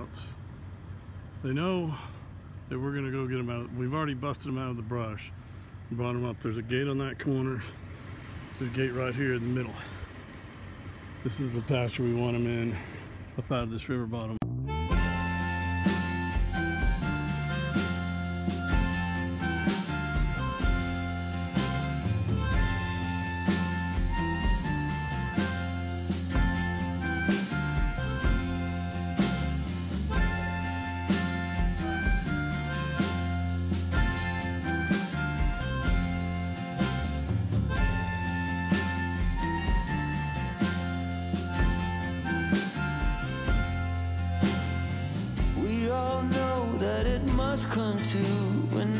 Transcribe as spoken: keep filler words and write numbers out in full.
scouts. They know that we're gonna go get them out. We've already busted them out of the brush. We brought them up. There's a gate on that corner. There's a gate right here in the middle. This is the pasture we want them in, up out of this river bottom. We all know that it must come to an